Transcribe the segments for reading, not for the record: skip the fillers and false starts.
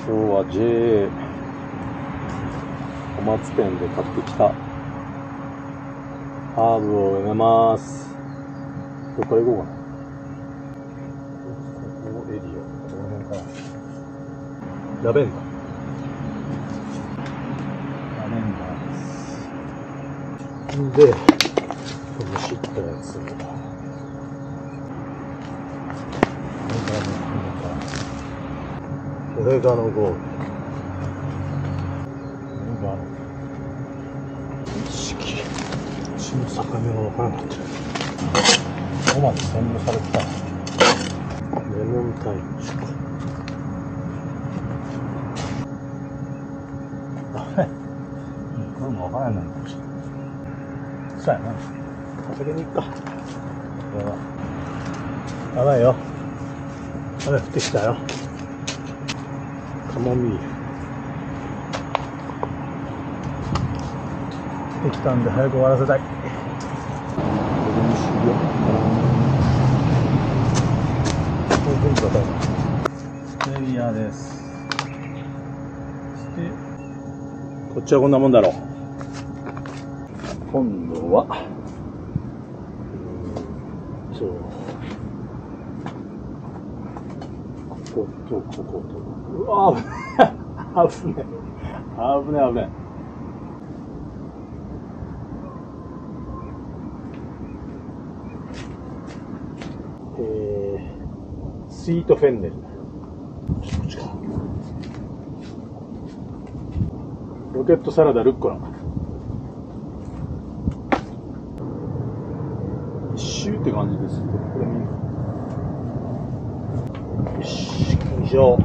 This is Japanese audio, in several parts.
今日は JA 小松店で買ってきたハーブを植えます。どこから行こうかな。このエリア、この辺かな。ラベンダー。ラベンダーです。で、むしったやつを。オレガノゴールド。オレガノ。意識。うちの境目がわからなかった。ここまで占領されてた。レモンタイムしか。あれこれもわからないかもしれない。そうやな。畑に行くか。これは。やばいよ。雨降ってきたよ。カモミールできたんで早く終わらせたい。エリアです。そしてこっちはこんなもんだろう。今度はこことここと。うわぁ危ねえ危ねえ危ねえ。スイートフェンネル。こっちか。ロケットサラダルッコラ。一周って感じです。これ見る。よし、以上。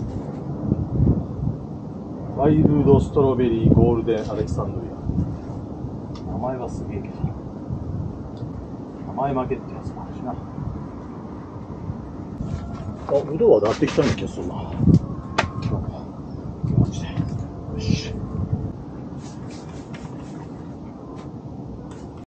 ワイルドストロベリーゴールデンアレキサンドリア。名前はすげえけど。名前負けってやつもあるしな。あ、うどはなってきたんやけど、そんな。